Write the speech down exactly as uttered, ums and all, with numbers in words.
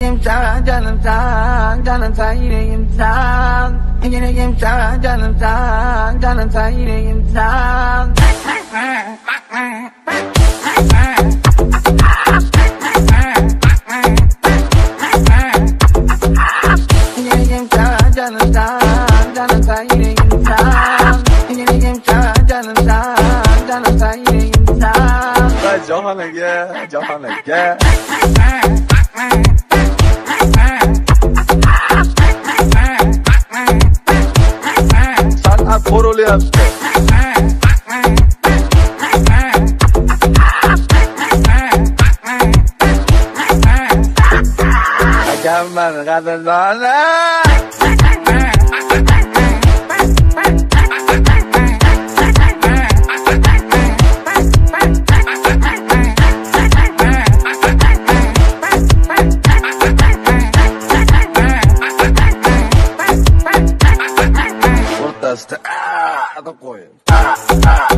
Yüreğim sen, canım sen, canım sen, yüreğim sen. Yüreğim sen, canım sen, canım sen, yüreğim sen. Yüreğim sen, canım sen, canım sen, yüreğim sen. Yüreğim sen, canım sen, canım sen, yüreğim sen. Ben Cahan'a gel, Cahan'a gel. Sanat korulu yaptı. Mükemmel kadınlarla. Ortası da koyun.